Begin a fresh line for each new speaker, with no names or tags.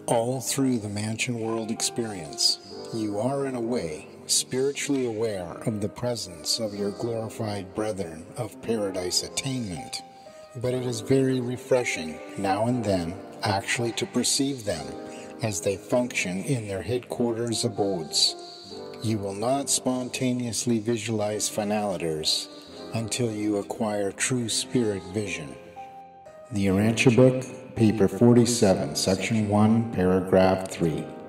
All through the mansion world experience, you are in a way spiritually aware of the presence of your glorified brethren of paradise attainment, but it is very refreshing now and then actually to perceive them as they function in their headquarters abodes. You will not spontaneously visualize finaliters until you acquire true spirit vision. The URANTIA book, paper 47, section 1, paragraph 3.